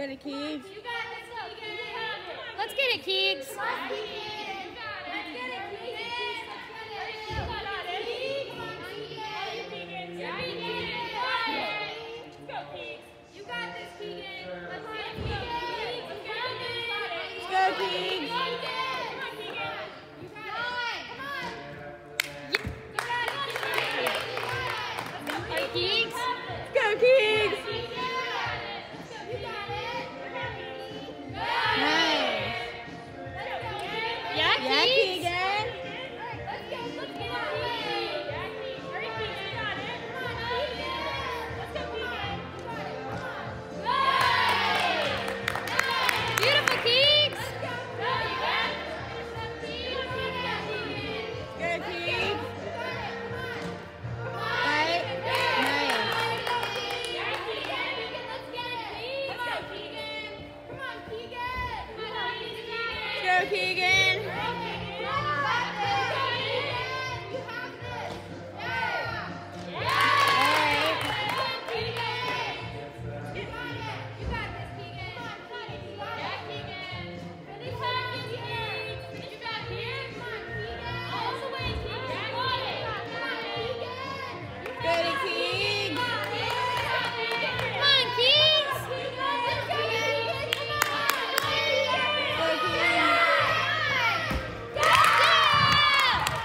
Get it, Keegs. You got this, Keegan. Let's get it, Keegs. Let's get it, Keegan. You got this, Keegan. Let's get it, Keegan. Let's go, Keegs. Keegs. Go, Keegs. Nice. Yeah, Yeah, Keegs. Keegan. Beautiful, Keegs. Good, Keegs. Right? Nice. Go, Keegan.